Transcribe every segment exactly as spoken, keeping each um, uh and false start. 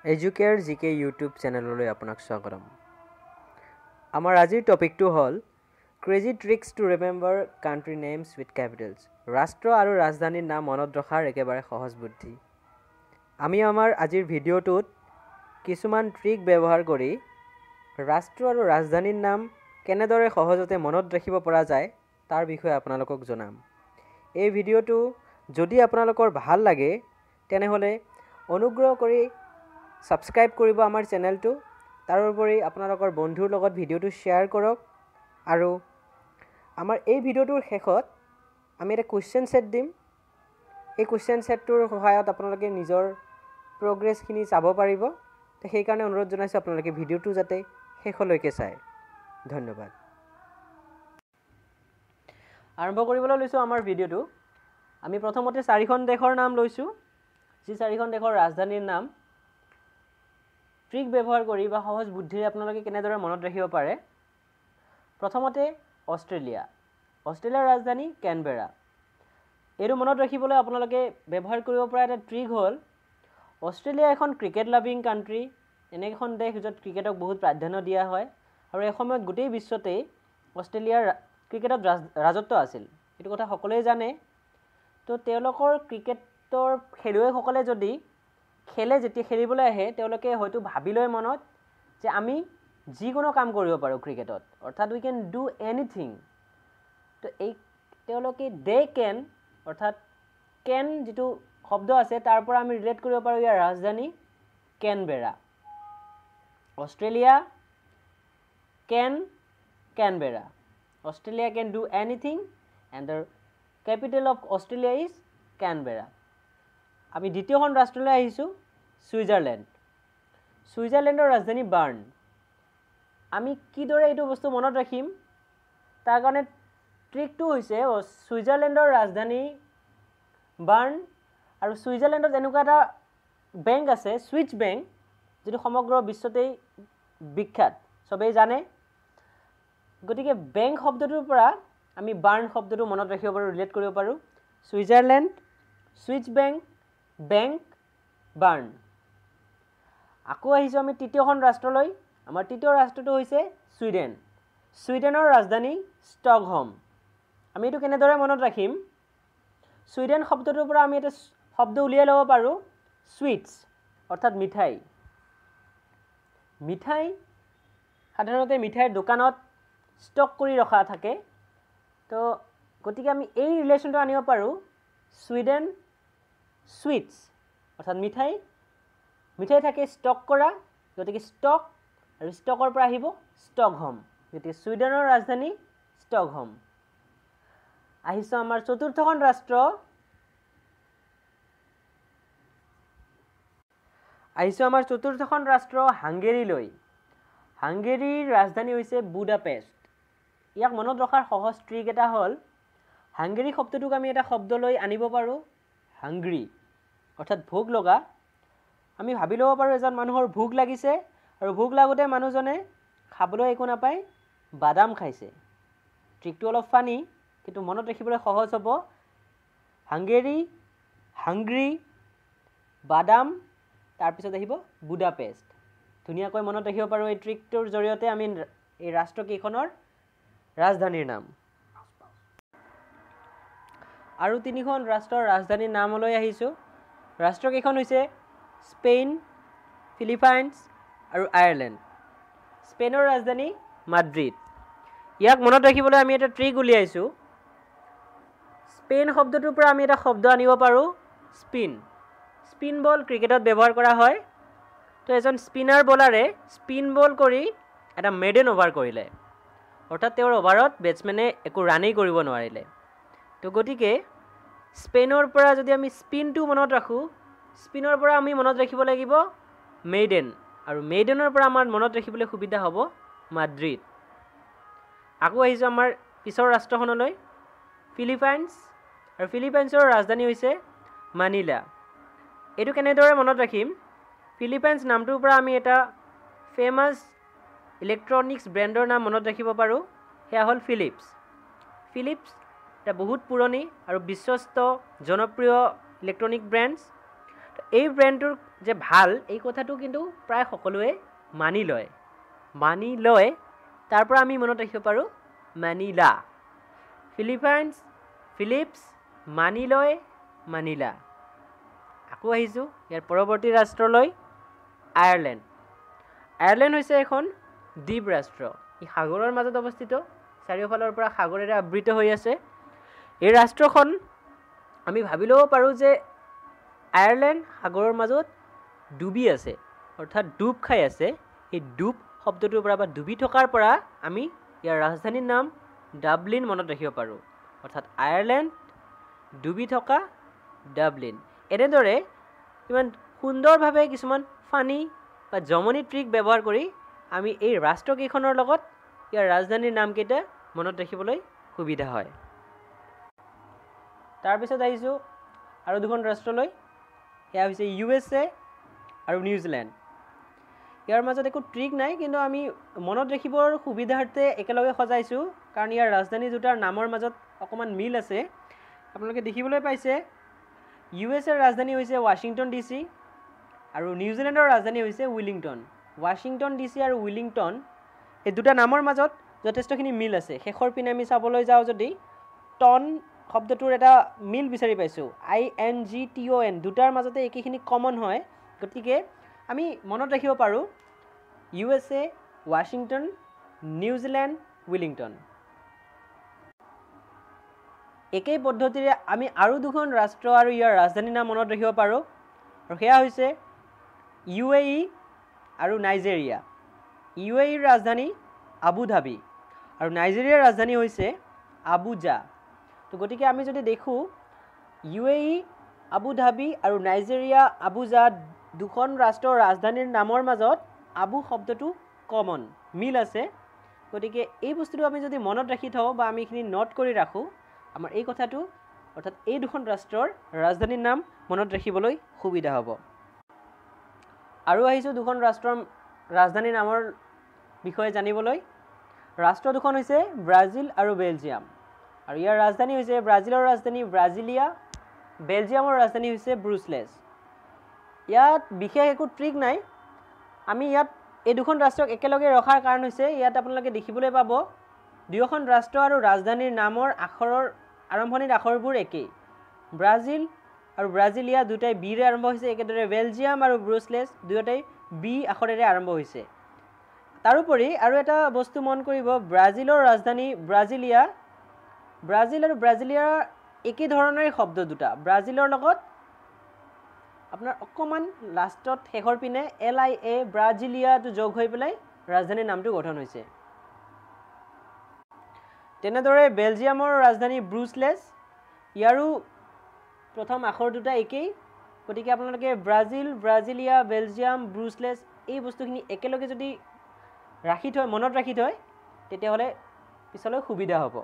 Educare জিকে YouTube চেনেললৈ আপোনাক স্বাগতম। আমাৰ আজিৰ টপিকটো হ'ল crazy tricks to remember country names with capitals. ৰাষ্ট্ৰ আৰু ৰাজধানীৰ নাম মনত ৰখাৰ একেবাৰে সহজ বুদ্ধি। আমি আমাৰ আজিৰ ভিডিঅ'টোত কিছুমান ট্ৰিক ব্যৱহাৰ কৰি ৰাষ্ট্ৰ আৰু ৰাজধানীৰ নাম কেনেদৰে সহজতে মনত ৰাখিব পৰা যায় তাৰ বিষয়ে আপোনালোকক জনাম। এই ভিডিঅ'টো যদি আপোনালোকৰ ভাল লাগে তেনেহ'লে অনুগ্ৰহ কৰি সাবস্ক্ৰাইব কৰিব আমাৰ চেনেলটো। তাৰোপৰি আপোনালোকৰ বন্ধুৰ লগত ভিডিঅ'টো শ্বেয়াৰ কৰক আৰু আমাৰ এই ভিডিঅ'টোৰ শেষত আমি এটা কুৱেশ্যন সেট দিম। এই কুৱেশ্যন সেটটোৰ সহায়ত আপোনালোকে নিজৰ প্ৰগ্ৰেছখিনি চাব পাৰিব। তো সেইকাৰণে অনুৰোধ জনাইছোঁ আপোনালোকে ভিডিঅ'টো যাতে শেষলৈকে চায়। ধন্যবাদ। আৰম্ভ কৰিবলৈ লৈছোঁ আমাৰ ভিডিঅ'টো। আমি প্ৰথমতে চাৰিখন দেশৰ নাম লৈছোঁ, যি চাৰিখন দেশৰ ৰাজধানীৰ নাম ট্ৰিক ব্যৱহাৰ কৰি বা সহজ বুদ্ধিৰে আপোনালোকে কেনেদৰে মনত ৰাখিব পাৰে। প্ৰথমতে অষ্ট্ৰেলিয়া। অষ্ট্ৰেলিয়াৰ ৰাজধানী কেনবেৰা। এইটো মনত ৰাখিবলৈ আপোনালোকে ব্যৱহাৰ কৰিব পৰা এটা ট্ৰিক হ'ল, অষ্ট্ৰেলিয়া এখন ক্ৰিকেট লাভিং কাণ্ট্ৰি। এনে এখন দেশ য'ত ক্ৰিকেটক বহুত প্ৰাধান্য দিয়া হয় আৰু এসময়ত গোটেই বিশ্বতেই অষ্ট্ৰেলিয়াৰ ক্ৰিকেটত ৰাজত্ব আছিল। এইটো কথা সকলোৱে জানে। তো তেওঁলোকৰ ক্ৰিকেটৰ খেলুৱৈসকলে যদি খেলে যেতিয়া খেলিবলৈ আহে তেওঁলোকে হয়তো ভাবি লয় মনত যে আমি যিকোনো কাম কৰিব পাৰোঁ ক্ৰিকেটত, অৰ্থাৎ উই কেন ডু এনিথিং। তো এই তেওঁলোকে দে কেন অৰ্থাৎ কেন যিটো শব্দ আছে তাৰ পৰা আমি ৰিলেট কৰিব পাৰোঁ ইয়াৰ ৰাজধানী Canberra. Australia can Canberra. Australia can do anything and the capital of Australia is Canberra. আমি দ্বিতীয়খন ৰাষ্ট্ৰলৈ আহিছোঁ, ছুইজাৰলেণ্ড। ছুইজাৰলেণ্ডৰ ৰাজধানী বাৰ্ণ। আমি কিদৰে এইটো বস্তু মনত ৰাখিম তাৰ কাৰণে ট্ৰিকটো হৈছে ছুইজাৰলেণ্ডৰ ৰাজধানী বাৰ্ণ আৰু ছুইজাৰলেণ্ডত এনেকুৱা এটা বেংক আছে, ছুইচ বেংক, যিটো সমগ্ৰ বিশ্বতেই বিখ্যাত, চবেই জানে। গতিকে বেংক শব্দটোৰ পৰা আমি বাৰ্ণ শব্দটো মনত ৰাখিব পাৰোঁ, ৰিলেট কৰিব পাৰোঁ। Switzerland, Swiss bank, bank, Bern. আকৌ আহিছোঁ আমি তৃতীয়খন ৰাষ্ট্ৰলৈ। আমাৰ তৃতীয় ৰাষ্ট্ৰটো হৈছে ছুইডেন। ছুইডেনৰ ৰাজধানী ষ্টকহোম। আমি এইটো কেনেদৰে মনত ৰাখিম? ছুইডেন শব্দটোৰ পৰা আমি এটা শব্দ উলিয়াই ল'ব পাৰোঁ, ছুইটছ, অৰ্থাৎ মিঠাই। মিঠাই সাধাৰণতে মিঠাইৰ দোকানত ষ্টক কৰি ৰখা থাকে। তো গতিকে আমি এই ৰিলেশ্যনটো আনিব পাৰোঁ, ছুইডেন ছুইটছ, অৰ্থাৎ মিঠাই। মিঠাই থাকে ষ্টক কৰা, গতিকে ষ্টক আৰু ষ্টকৰ পৰা আহিব ষ্টকহোম। গতিকে ছুইডেনৰ ৰাজধানী ষ্টকহোম। আহিছোঁ আমাৰ চতুৰ্থখন ৰাষ্ট্ৰ, আহিছোঁ আমাৰ চতুৰ্থখন ৰাষ্ট্ৰ হাংগেৰীলৈ। হাংগেৰীৰ ৰাজধানী হৈছে বুদাপেষ্ট। ইয়াক মনত ৰখাৰ সহজ ট্ৰিক এটা হ'ল, হাংগেৰী শব্দটোক আমি এটা শব্দলৈ আনিব পাৰোঁ, হাংগ্ৰী, অৰ্থাৎ ভোক লগা। আমি ভাবি ল'ব পাৰোঁ এজন মানুহৰ ভোক লাগিছে আৰু ভোক লাগোঁতে মানুহজনে খাবলৈ একো নাপায়, বাদাম খাইছে। ট্ৰিকটো অলপ ফানি কিন্তু মনত ৰাখিবলৈ সহজ হ'ব। হাংগেৰী, হাংগ্ৰী, বাদাম, তাৰপিছত আহিব বুদাপেষ্ট। ধুনীয়াকৈ মনত ৰাখিব পাৰোঁ এই ট্ৰিকটোৰ জৰিয়তে আমি এই ৰাষ্ট্ৰকেইখনৰ ৰাজধানীৰ নাম। আৰু তিনিখন ৰাষ্ট্ৰৰ ৰাজধানীৰ নামলৈ আহিছোঁ। ৰাষ্ট্ৰকেইখন হৈছে স্পেইন, ফিলিপাইনছ আৰু আয়াৰলেণ্ড। স্পেইনৰ ৰাজধানী মাদ্ৰিদ। ইয়াক মনত ৰাখিবলৈ আমি এটা ট্ৰিক উলিয়াইছোঁ। স্পেইন শব্দটোৰ পৰা আমি এটা শব্দ আনিব পাৰোঁ, স্পিন। স্পিন বল ক্ৰিকেটত ব্যৱহাৰ কৰা হয়। তো এজন স্পিনাৰ বলাৰে স্পিন বল কৰি এটা মেডেন অভাৰ কৰিলে, অৰ্থাৎ তেওঁৰ অভাৰত বেটছমেনে একো ৰানেই কৰিব নোৱাৰিলে। তো গতিকে স্পেইনৰ পৰা যদি আমি স্পিনটো মনত ৰাখোঁ, স্পিনৰ পৰা আমি মনত ৰাখিব লাগিব মেইডেন, আৰু মেইডেনৰ পৰা আমাৰ মনত ৰাখিবলৈ সুবিধা হ'ব মাদ্ৰিদ। আকৌ আহিছোঁ আমাৰ পিছৰ ৰাষ্ট্ৰখনলৈ, ফিলিপাইনছ। আৰু ফিলিপাইনছৰ ৰাজধানী হৈছে মানিলা। এইটো কেনেদৰে মনত ৰাখিম? ফিলিপাইনছ নামটোৰ পৰা আমি এটা ফেমাছ ইলেক্ট্ৰনিক্স ব্ৰেণ্ডৰ নাম মনত ৰাখিব পাৰোঁ, সেয়া হ'ল ফিলিপছ। ফিলিপছ এটা বহুত পুৰণি আৰু বিশ্বস্ত জনপ্ৰিয় ইলেক্ট্ৰনিক ব্ৰেণ্ডছ। এই ব্ৰেণ্ডটোৰ যে ভাল এই কথাটো কিন্তু প্ৰায় সকলোৱে মানি লয় মানি লয় তাৰ পৰা আমি মনত ৰাখিব পাৰোঁ মানিলা ফিলিপাইনছ ফিলিপছ মানি লয় মানিলা আকৌ আহিছোঁ ইয়াৰ পৰৱৰ্তী ৰাষ্ট্ৰলৈ আয়াৰলেণ্ড আয়াৰলেণ্ড হৈছে এখন দ্বীপ ৰাষ্ট্ৰ ই সাগৰৰ মাজত অৱস্থিত চাৰিওফালৰ পৰা সাগৰেৰে আবৃত হৈ আছে এই ৰাষ্ট্ৰখন আমি ভাবি ল'ব পাৰোঁ যে আয়াৰলেণ্ড সাগৰৰ মাজত ডুবি আছে অৰ্থাৎ ডুব খাই আছে এই ডুব শব্দটোৰ পৰা বা ডুবি থকাৰ পৰা আমি ইয়াৰ ৰাজধানীৰ নাম ডাবলিন মনত ৰাখিব পাৰোঁ অৰ্থাৎ আয়াৰলেণ্ড ডুবি থকা ডাবলিন এনেদৰে ইমান সুন্দৰভাৱে কিছুমান ফানি বা জমনি ট্ৰিক ব্যৱহাৰ কৰি আমি এই ৰাষ্ট্ৰকেইখনৰ লগত ইয়াৰ ৰাজধানীৰ নামকেইটা মনত ৰাখিবলৈ সুবিধা হয় তাৰপিছত আহিছোঁ আৰু দুখন ৰাষ্ট্ৰলৈ সেয়া হৈছে ইউ এছ এ আৰু নিউজিলেণ্ড ইয়াৰ মাজত একো ট্ৰিক নাই কিন্তু আমি মনত ৰাখিবৰ সুবিধাৰ্থে একেলগে সজাইছোঁ কাৰণ ইয়াৰ ৰাজধানী দুটাৰ নামৰ মাজত অকণমান মিল আছে আপোনালোকে দেখিবলৈ পাইছে ইউ এছ এৰ ৰাজধানী হৈছে ৱাশ্বিংটন ডি চি আৰু নিউজিলেণ্ডৰ ৰাজধানী হৈছে উইলিংটন ৱাশ্বিংটন ডি চি আৰু উইলিংটন এই দুটা নামৰ মাজত যথেষ্টখিনি মিল আছে শেষৰ পিনে আমি চাবলৈ যাওঁ যদি টন শব্দটোৰ এটা মিল বিচাৰি পাইছোঁ I N G T O' N দুটাৰ মাজতে একেখিনি কমন হয় গতিকে আমি মনত ৰাখিব পাৰোঁ U S A Washington New Zealand Wellington একেই পদ্ধতিৰে আমি আৰু দুখন ৰাষ্ট্ৰ আৰু ইয়াৰ ৰাজধানীৰ নাম মনত ৰাখিব পাৰোঁ আৰু সেয়া হৈছে ইউ এ ই আৰু নাইজেৰিয়া ইউ এ ইৰ ৰাজধানী আবু ধাবি আৰু নাইজেৰিয়াৰ ৰাজধানী হৈছে আবুজা তো গতিকে আমি যদি দেখোঁ U A E Abu Dhabi আৰু নাইজেৰিয়া আবুজা দুখন ৰাষ্ট্ৰৰ ৰাজধানীৰ নামৰ মাজত আবু শব্দটো কমন মিল আছে গতিকে এই বস্তুটো আমি যদি মনত ৰাখি থওঁ বা আমি এইখিনি নোট কৰি ৰাখোঁ আমাৰ এই কথাটো অৰ্থাৎ এই দুখন ৰাষ্ট্ৰৰ ৰাজধানীৰ নাম মনত ৰাখিবলৈ সুবিধা হ'ব আৰু আহিছোঁ দুখন ৰাষ্ট্ৰৰ ৰাজধানীৰ নামৰ বিষয়ে জানিবলৈ ৰাষ্ট্ৰ দুখন হৈছে ব্ৰাজিল আৰু বেলজিয়াম আৰু ইয়াৰ ৰাজধানী হৈছে ব্ৰাজিলৰ ৰাজধানী ব্ৰাজিলিয়া বেলজিয়ামৰ ৰাজধানী হৈছে ব্ৰুচেলছ ইয়াত বিশেষ একো ট্ৰিক নাই আমি ইয়াত এই দুখন ৰাষ্ট্ৰক একেলগে ৰখাৰ কাৰণ হৈছে ইয়াত আপোনালোকে দেখিবলৈ পাব দুয়োখন ৰাষ্ট্ৰ আৰু ৰাজধানীৰ নামৰ আখৰৰ আৰম্ভণিৰ আখৰবোৰ একেই ব্ৰাজিল আৰু ব্ৰাজিলিয়া দুটাই বিৰে আৰম্ভ হৈছে একেদৰে বেলজিয়াম আৰু ব্ৰুচেলছ দুয়োটাই বি আখৰেৰে আৰম্ভ হৈছে তাৰোপৰি আৰু এটা বস্তু মন কৰিব ব্ৰাজিলৰ ৰাজধানী ব্ৰাজিলিয়া ব্ৰাজিল আৰু ব্ৰাজিলিয়াৰ একে ধৰণৰে শব্দ দুটা ব্ৰাজিলৰ লগত আপোনাৰ অকণমান লাষ্টত শেষৰ পিনে এল আই এ ব্ৰাজিলিয়াটো যোগ হৈ পেলাই ৰাজধানীৰ নামটো গঠন হৈছে তেনেদৰে বেলজিয়ামৰ ৰাজধানী ব্ৰুচেলছ ইয়াৰো প্ৰথম আখৰ দুটা একেই গতিকে আপোনালোকে ব্ৰাজিল ব্ৰাজিলিয়া বেলজিয়াম ব্ৰুচেলছ এই বস্তুখিনি একেলগে যদি ৰাখি থয় মনত ৰাখি থয় তেতিয়াহ'লে পিছলৈ সুবিধা হ'ব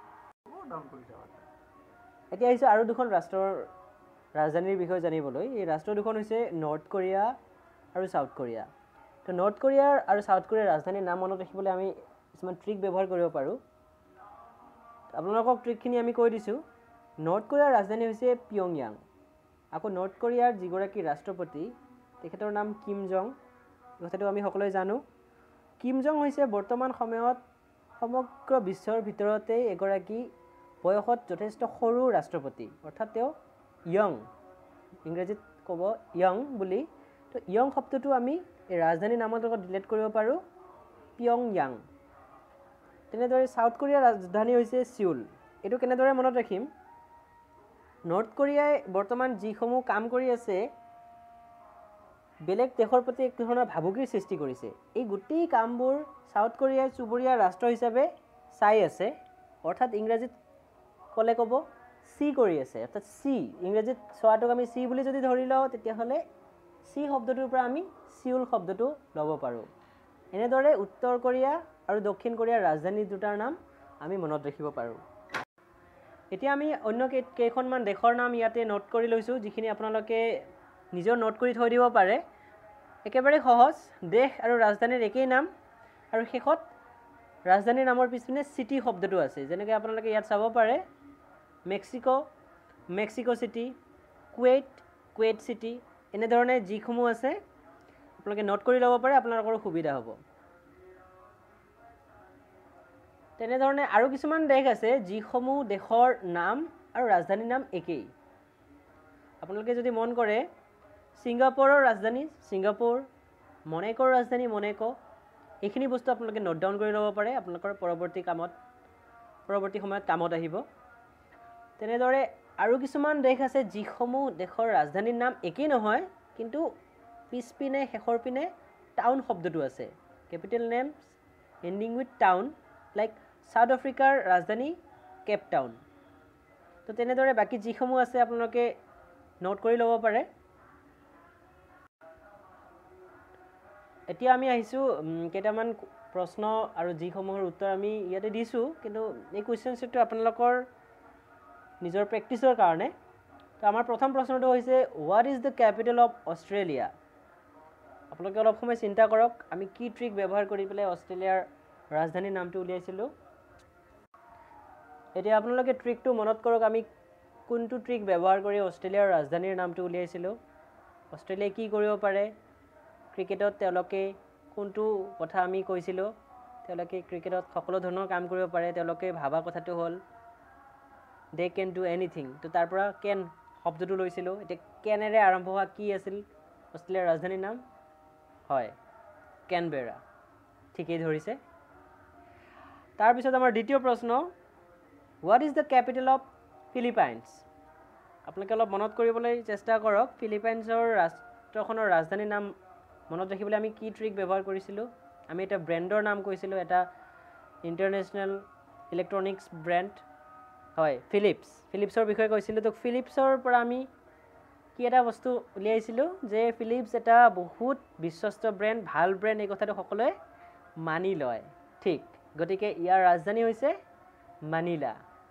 এতিয়া আহিছোঁ আৰু দুখন ৰাষ্ট্ৰৰ ৰাজধানীৰ বিষয়ে জানিবলৈ এই ৰাষ্ট্ৰ দুখন হৈছে নৰ্থ কোৰিয়া আৰু চাউথ কোৰিয়া তো নৰ্থ কোৰিয়াৰ আৰু চাউথ কোৰিয়াৰ ৰাজধানীৰ নাম মনত ৰাখিবলৈ আমি কিছুমান ট্ৰিক ব্যৱহাৰ কৰিব পাৰোঁ আপোনালোকক ট্ৰিকখিনি আমি কৈ দিছোঁ নৰ্থ কোৰিয়াৰ ৰাজধানী হৈছে পিয়ংয়াং আকৌ নৰ্থ কোৰিয়াৰ যিগৰাকী ৰাষ্ট্ৰপতি তেখেতৰ নাম কিম জং কথাটো আমি সকলোৱে জানো কিম জং হৈছে বৰ্তমান সময়ত সমগ্ৰ বিশ্বৰ ভিতৰতে এগৰাকী বয়সত যথেষ্ট সৰু ৰাষ্ট্ৰপতি অৰ্থাৎ তেওঁ ইয়ং ইংৰাজীত ক'ব ইয়ং বুলি তো ইয়ং শব্দটো আমি এই ৰাজধানীৰ নামৰ লগত ৰিলেট কৰিব পাৰোঁ পিয়ংয়াং তেনেদৰে চাউথ কোৰিয়াৰ ৰাজধানী হৈছে ছিউল এইটো কেনেদৰে মনত ৰাখিম নৰ্থ কোৰিয়াই বৰ্তমান যিসমূহ কাম কৰি আছে বেলেগ দেশৰ প্ৰতি এক ধৰণৰ ভাবুকিৰ সৃষ্টি কৰিছে এই গোটেই কামবোৰ চাউথ কোৰিয়াই চুবুৰীয়া ৰাষ্ট্ৰ হিচাপে চাই আছে অৰ্থাৎ ইংৰাজীত ক'লে ক'ব চি কৰি আছে অৰ্থাৎ চি ইংৰাজীত চোৱাটোক আমি চি বুলি যদি ধৰি লওঁ তেতিয়াহ'লে চি শব্দটোৰ পৰা আমি ছিউল শব্দটো ল'ব পাৰোঁ এনেদৰে উত্তৰ কোৰিয়া আৰু দক্ষিণ কোৰিয়াৰ ৰাজধানী দুটাৰ নাম আমি মনত ৰাখিব পাৰোঁ এতিয়া আমি অন্য কেইখনমান দেশৰ নাম ইয়াতে নোট কৰি লৈছোঁ যিখিনি আপোনালোকে নিজৰ নোট কৰি থৈ দিব পাৰে একেবাৰে সহজ দেশ আৰু ৰাজধানীৰ একেই নাম আৰু শেষত ৰাজধানীৰ নামৰ পিছপিনে চিটি শব্দটো আছে যেনেকৈ আপোনালোকে ইয়াত চাব পাৰে Mexico Mexico City Kuwait Kuwait City এনেধৰণে যিসমূহ আছে আপোনালোকে নোট কৰি ল'ব পাৰে, আপোনালোকৰ সুবিধা হ'ব। তেনেধৰণে আৰু কিছুমান দেশ আছে যিসমূহ দেশৰ নাম আৰু ৰাজধানীৰ নাম একেই। আপোনালোকে যদি মন কৰে ছিংগাপুৰৰ ৰাজধানী ছিংগাপুৰ, মনেকৰ ৰাজধানী মনেক', এইখিনি বস্তু আপোনালোকে নোট ডাউন কৰি ল'ব পাৰে, আপোনালোকৰ পৰৱৰ্তী কামত পৰৱৰ্তী সময়ত কামত আহিব। তেনেদৰে আৰু কিছুমান দেশ আছে যিসমূহ দেশৰ ৰাজধানীৰ নাম একেই নহয়, কিন্তু পিছপিনে শেষৰ পিনে টাউন শব্দটো আছে, capital names ending with town, like South আফ্ৰিকাৰ ৰাজধানী কেপ টাউন। তো তেনেদৰে বাকী যিসমূহ আছে আপোনালোকে নোট কৰি ল'ব পাৰে। এতিয়া আমি আহিছোঁ কেইটামান প্ৰশ্ন আৰু যিসমূহৰ উত্তৰ আমি ইয়াতে দিছোঁ, কিন্তু এই কুৱেশ্যন ছেটটো আপোনালোকৰ নিজৰ প্ৰেক্টিছৰ কাৰণে। তো আমাৰ প্ৰথম প্ৰশ্নটো হৈছে what is the capital of Australia. আপোনালোকে অলপ সময় চিন্তা কৰক, আমি কি ট্ৰিক ব্যৱহাৰ কৰি পেলাই অষ্ট্ৰেলিয়াৰ ৰাজধানীৰ নামটো উলিয়াইছিলোঁ। এতিয়া আপোনালোকে ট্ৰিকটো মনত কৰক, আমি কোনটো ট্ৰিক ব্যৱহাৰ কৰি অষ্ট্ৰেলিয়াৰ ৰাজধানীৰ নামটো উলিয়াইছিলোঁ। অষ্ট্ৰেলিয়াই কি কৰিব পাৰে, ক্ৰিকেটত তেওঁলোকে কোনটো কথা আমি কৈছিলোঁ, তেওঁলোকে ক্ৰিকেটত সকলো ধৰণৰ কাম কৰিব পাৰে, তেওঁলোকে ভাবা কথাটো হ'ল দে কেন ডু এনিথিং। তো তাৰ পৰা কেন শব্দটো লৈছিলোঁ। এতিয়া কেনেৰে আৰম্ভ হোৱা কি আছিল অষ্ট্ৰেলিয়াৰ ৰাজধানীৰ নাম? হয়, কেনবেৰা। ঠিকেই ধৰিছে। তাৰপিছত আমাৰ দ্বিতীয় প্ৰশ্ন, what is the capital of Philippines. আপোনালোকে অলপ মনত কৰিবলৈ চেষ্টা কৰক, ফিলিপাইনছৰ ৰাষ্ট্ৰখনৰ ৰাজধানীৰ নাম মনত ৰাখিবলৈ আমি কি ট্ৰিক ব্যৱহাৰ কৰিছিলোঁ। আমি এটা ব্ৰেণ্ডৰ নাম কৈছিলোঁ, এটা ইণ্টাৰনেশ্যনেল ইলেক্ট্ৰনিক্স ব্ৰেণ্ড, হয় ফিলিপছ। ফিলিপছৰ বিষয়ে কৈছিলোঁ। তো ফিলিপছৰ পৰা আমি কি এটা বস্তু উলিয়াইছিলোঁ যে ফিলিপছ এটা বহুত বিশ্বস্ত ব্ৰেণ্ড, ভাল ব্ৰেণ্ড, এই কথাটো সকলোৱে মানি লয়। ঠিক, গতিকে ইয়াৰ ৰাজধানী হৈছে মানিলা।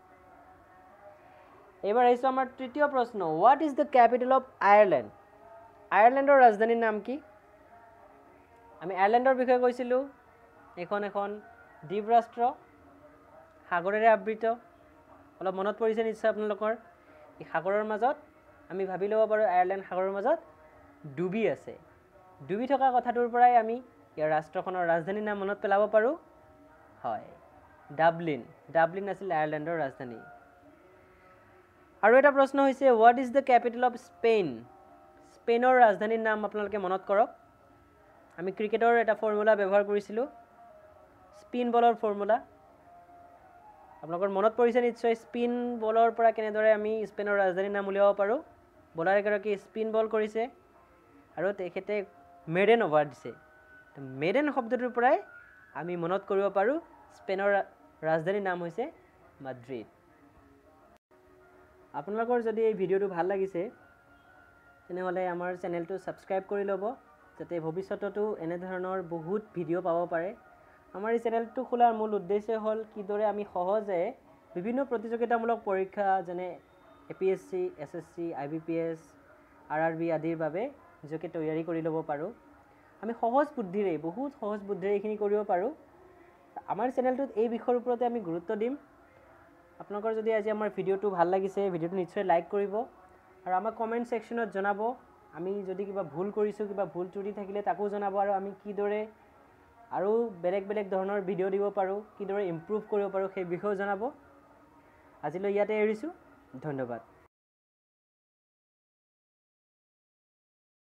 এইবাৰ আহিছোঁ আমাৰ তৃতীয় প্ৰশ্ন, what is the capital of Ireland. আয়াৰলেণ্ডৰ ৰাজধানীৰ নাম কি? আমি আয়াৰলেণ্ডৰ বিষয়ে কৈছিলোঁ, এইখন এখন দ্বীপ ৰাষ্ট্ৰ, সাগৰেৰে আবৃত। অলপ মনত পৰিছে নিশ্চয় আপোনালোকৰ, এই সাগৰৰ মাজত আমি ভাবি ল'ব পাৰোঁ আয়াৰলেণ্ড সাগৰৰ মাজত ডুবি আছে। ডুবি থকা কথাটোৰ পৰাই আমি ইয়াৰ ৰাষ্ট্ৰখনৰ ৰাজধানীৰ নাম মনত পেলাব পাৰোঁ, হয় ডাবলিন। ডাবলিন আছিল আয়াৰলেণ্ডৰ ৰাজধানী। আৰু এটা প্ৰশ্ন হৈছে what is the capital of Spain. স্পেইনৰ ৰাজধানীৰ নাম আপোনালোকে মনত কৰক। আমি ক্ৰিকেটৰ এটা ফৰ্মুলা ব্যৱহাৰ কৰিছিলোঁ, স্পিন বলৰ ফৰ্মুলা। আপোনালোকৰ মনত পৰিছে নিশ্চয় স্পিন বলৰ পৰা কেনেদৰে আমি স্পেইনৰ ৰাজধানীৰ নাম উলিয়াব পাৰোঁ। বলাৰ এগৰাকী স্পিন বল কৰিছে আৰু তেখেতে মেডেন অভাৰ দিছে। মেডেন শব্দটোৰ পৰাই আমি মনত কৰিব পাৰোঁ স্পেইনৰ ৰাজধানীৰ নাম হৈছে মাদ্ৰিদ। আপোনালোকৰ যদি এই ভিডিঅ'টো ভাল লাগিছে তেনেহ'লে আমাৰ চেনেলটো ছাবস্ক্ৰাইব কৰি ল'ব, যাতে ভৱিষ্যততো এনেধৰণৰ বহুত ভিডিঅ' পাব পাৰে। আমাৰ এই চেনেলটো খোলাৰ মূল উদ্দেশ্য হ'ল কিদৰে আমি সহজে বিভিন্ন প্ৰতিযোগিতামূলক পৰীক্ষা যেনে A P S C, S S C, I B P S, R R B আদিৰ বাবে নিজকে তৈয়াৰী কৰি ল'ব পাৰোঁ। আমি সহজ বুদ্ধিৰে, বহুত সহজ বুদ্ধিৰে এইখিনি কৰিব পাৰোঁ। আমাৰ চেনেলটোত এই বিষয়ৰ ওপৰতে আমি গুৰুত্ব দিম। আপোনালোকৰ যদি আজি আমাৰ ভিডিঅ'টো ভাল লাগিছে, ভিডিঅ'টো নিশ্চয় লাইক কৰিব আৰু আমাক কমেণ্ট ছেকশ্যনত জনাব। আমি যদি কিবা ভুল কৰিছোঁ, কিবা ভুল ত্ৰুটি থাকিলে তাকো জনাব, আৰু আমি কিদৰে আৰু বেলেগ বেলেগ ধৰণৰ ভিডিঅ' দিব পাৰোঁ, কিদৰে ইম্প্ৰুভ কৰিব পাৰোঁ সেই বিষয়েও জনাব। আজিলৈ ইয়াতে এৰিছোঁ, ধন্যবাদ।